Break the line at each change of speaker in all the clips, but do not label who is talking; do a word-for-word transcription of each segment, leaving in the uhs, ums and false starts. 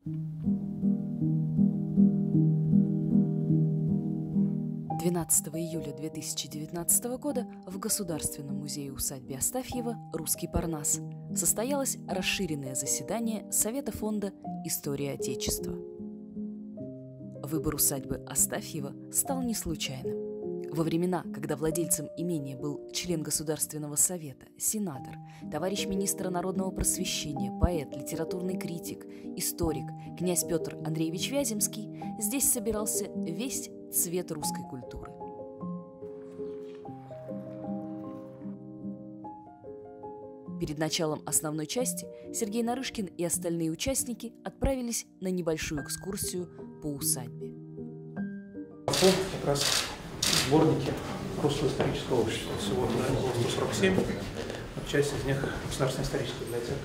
двенадцатого июля две тысячи девятнадцатого года в Государственном музее-усадьбе Астафьева «Русский Парнас» состоялось расширенное заседание Совета фонда «История Отечества». Выбор усадьбы Астафьева стал не случайным. Во времена, когда владельцем имения был член Государственного совета, сенатор, товарищ министра народного просвещения, поэт, литературный критик, историк, князь Петр Андреевич Вяземский, здесь собирался весь цвет русской культуры. Перед началом основной части Сергей Нарышкин и остальные участники отправились на небольшую экскурсию по усадьбе.
Фонд как раз сборники Русского исторического общества. Всего сто сорок семь. Часть из них Государственная историческая библиотека.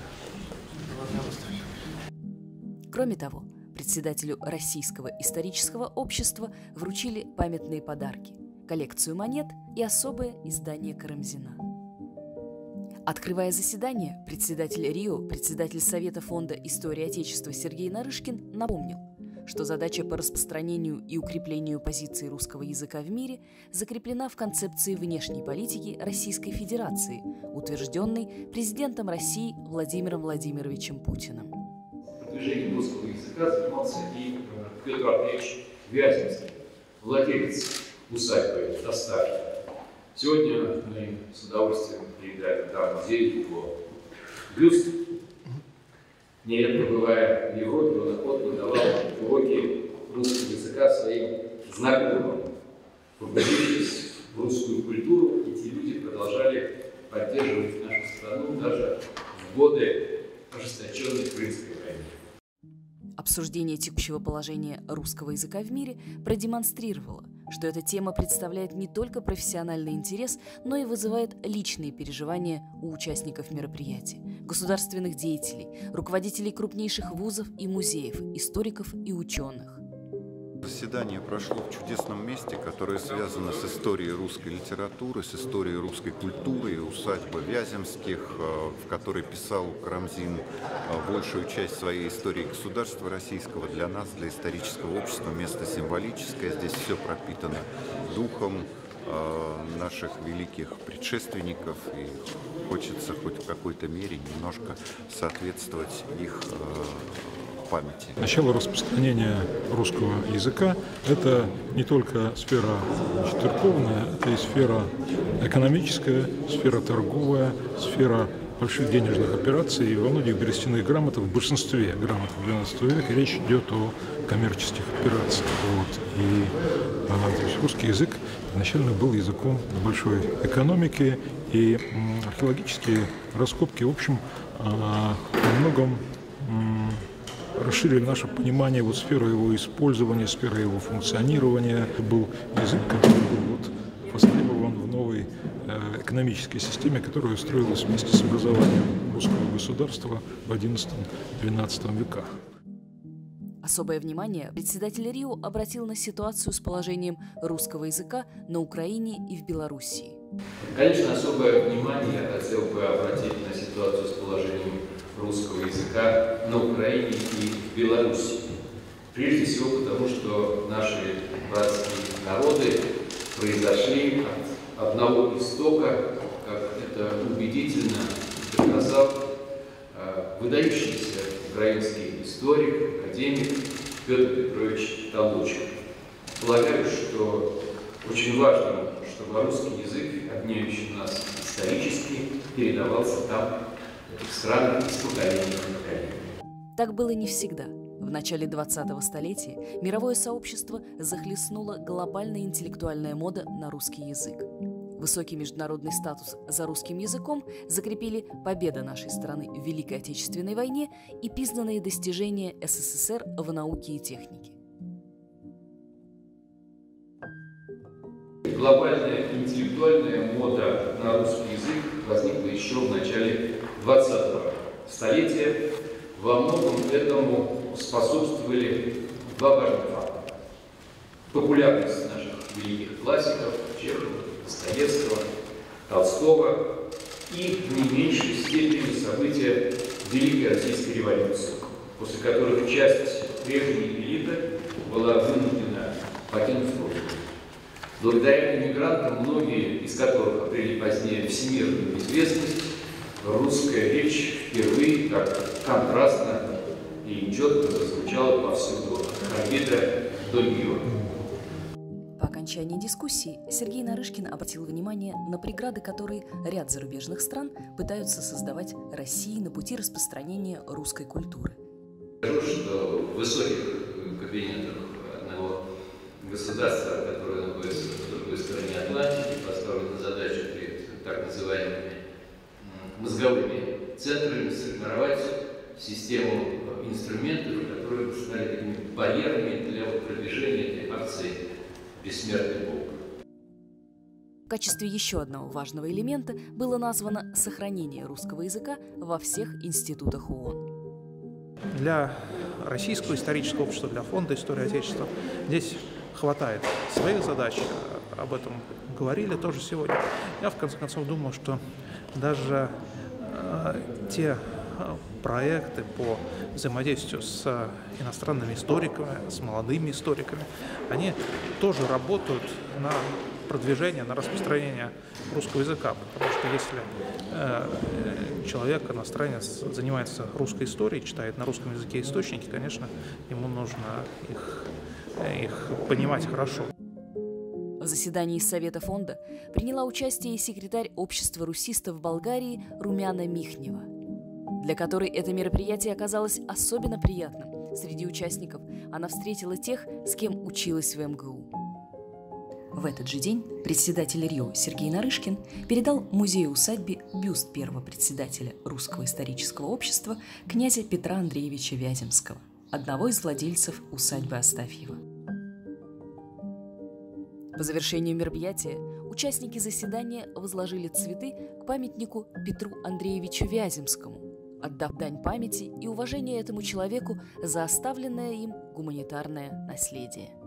Кроме того, председателю Российского исторического общества вручили памятные подарки, коллекцию монет и особое издание Карамзина. Открывая заседание, председатель РИО, председатель Совета фонда «История Отечества» Сергей Нарышкин напомнил, что задача по распространению и укреплению позиции русского языка в мире закреплена в концепции внешней политики Российской Федерации, утвержденной президентом России Владимиром Владимировичем Путиным.
Продвижением русского языка занимался и Петр Андреевич Вяземский, владелец усадьбы Астафьева. Сегодня мы с удовольствием приезжаем в музей его бюст. Нередко бывая в Европе, он охотно давал уроки русского языка своим знакомым. Погрузившись в русскую культуру, эти люди продолжали поддерживать нашу страну даже в годы ожесточенной Крымской войны.
Обсуждение текущего положения русского языка в мире продемонстрировало, что эта тема представляет не только профессиональный интерес, но и вызывает личные переживания у участников мероприятия, государственных деятелей, руководителей крупнейших вузов и музеев, историков и ученых.
Заседание прошло в чудесном месте, которое связано с историей русской литературы, с историей русской культуры, усадьба Вяземских, в которой писал Карамзин большую часть своей истории государства российского. Для нас, для исторического общества, место символическое. Здесь все пропитано духом наших великих предшественников, и хочется хоть в какой-то мере немножко соответствовать их памяти.
Начало распространения русского языка – это не только сфера церковная, это и сфера экономическая, сфера торговая, сфера больших денежных операций. И во многих берестяных грамотах, в большинстве грамот двенадцатого века речь идет о коммерческих операциях. Вот. И а, то есть русский язык изначально был языком большой экономики, и м, археологические раскопки, в общем, а, во многом м, расширили наше понимание вот сферы его использования, сферы его функционирования. Это был язык, который был вот востребован в новой э, экономической системе, которая строилась вместе с образованием русского государства в одиннадцатом-двенадцатом веках.
Особое внимание председатель РИО обратил на ситуацию с положением русского языка на Украине и в Белоруссии.
Конечно, особое внимание я хотел бы обратить на ситуацию с положением русского языка на Украине и в Беларуси. Прежде всего потому, что наши братские народы произошли от одного истока, как это убедительно доказал э, выдающийся украинский историк, академик Петр Петрович Толочко. Полагаю, что очень важно, чтобы русский язык, объединяющий нас исторически, передавался там, в странах, из поколения в поколение.
Так было не всегда. В начале двадцатого столетия мировое сообщество захлестнула глобальная интеллектуальная мода на русский язык. Высокий международный статус за русским языком закрепили победа нашей страны в Великой Отечественной войне и признанные достижения СССР в науке и технике.
Глобальная интеллектуальная мода на русский язык возникла еще в начале двадцатого столетия. Во многом этому способствовали два важных фактора. Популярность наших великих классиков Чехова, Достоевского, Толстого и в не меньшей степени события Великой Российской революции. после которых часть прежней элиты была вынуждена покинуть страну. Благодаря иммигрантам, многие из которых обрели позднее всемирную известность, русская речь впервые так контрастно и четко прозвучала повсюду, от Арбита до Нью-Йорка.
По окончании дискуссии Сергей Нарышкин обратил внимание на преграды, которые ряд зарубежных стран пытаются создавать России на пути распространения русской культуры.
Скажу, что в высоких кабинетах одного государства, которое находится на другой стороне Атлантики, поставлена задача перед так называемыми мозговыми центрами сформировать систему инструментов, которые бы стали такими барьерами для продвижения этой акции «Бессмертный полк».
В качестве еще одного важного элемента было названо сохранение русского языка во всех институтах ООН.
Для Российского исторического общества, для Фонда истории Отечества здесь хватает своих задач, об этом говорили тоже сегодня. Я, в конце концов, думаю, что даже э, те проекты по взаимодействию с иностранными историками, с молодыми историками, они тоже работают на продвижение, на распространение русского языка. Потому что если э, человек, иностранец, занимается русской историей, читает на русском языке источники, конечно, ему нужно их, их понимать хорошо.
В заседании Совета фонда приняла участие и секретарь Общества русистов Болгарии Румяна Михнева, для которой это мероприятие оказалось особенно приятным. Среди участников она встретила тех, с кем училась в эм гэ у. В этот же день председатель РИО Сергей Нарышкин передал музею-усадьбе бюст первого председателя Русского исторического общества князя Петра Андреевича Вяземского, одного из владельцев усадьбы Астафьева. По завершению мероприятия участники заседания возложили цветы к памятнику Петру Андреевичу Вяземскому, отдав дань памяти и уважения этому человеку за оставленное им гуманитарное наследие.